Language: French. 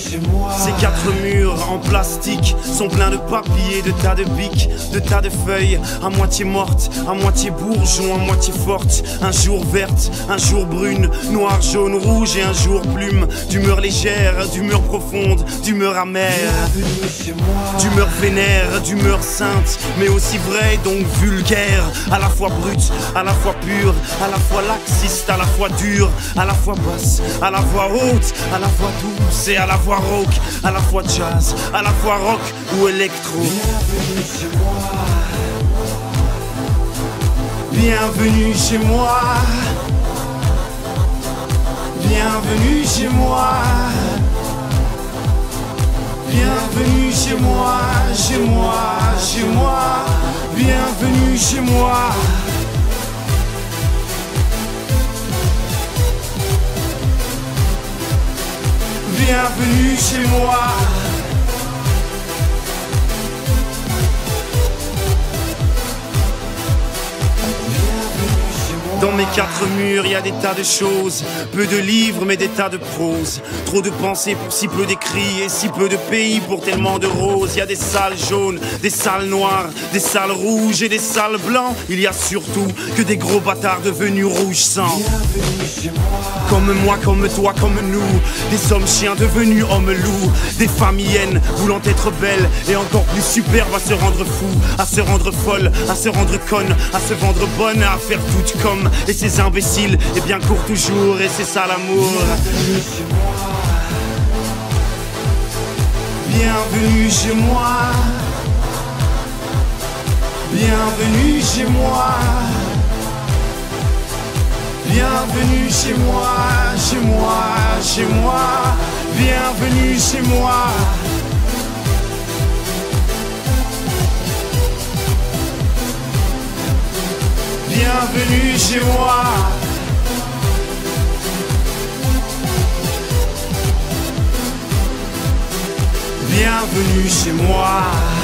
Ces quatre murs en plastique sont pleins de papier, de tas de bics, de tas de feuilles, à moitié mortes, à moitié bourgeons, à moitié fortes. Un jour verte, un jour brune, noir, jaune, rouge et un jour plume. D'humeur légère, d'humeur profonde, d'humeur amère, d'humeur vénère, d'humeur sainte, mais aussi vraie donc vulgaire. À la fois brute, à la fois pure, à la fois laxiste, à la fois dure, à la fois basse, à la fois haute, à la fois douce et à la fois rock, à la fois jazz, à la fois rock ou électro. Bienvenue chez moi. Bienvenue chez moi. Bienvenue chez moi, chez moi, chez moi. Bienvenue chez moi. Bienvenue chez moi. Dans mes quatre murs, y a des tas de choses. Peu de livres, mais des tas de prose. Trop de pensées pour si peu d'écrits. Et si peu de pays pour tellement de roses. Y a des salles jaunes, des salles noires, des salles rouges et des salles blancs. Il y a surtout que des gros bâtards devenus rouge sang. Comme moi, comme toi, comme nous. Des hommes chiens devenus hommes loups. Des femmes hyènes voulant être belles et encore plus superbes à se rendre fou, à se rendre folle, à se rendre conne, à se vendre bonne, à faire tout comme. Et ces imbéciles, et bien court toujours, et c'est ça l'amour. Bienvenue chez moi. Bienvenue chez moi. Bienvenue chez moi, chez moi, chez moi. Bienvenue chez moi. Bienvenue chez moi. Bienvenue chez moi.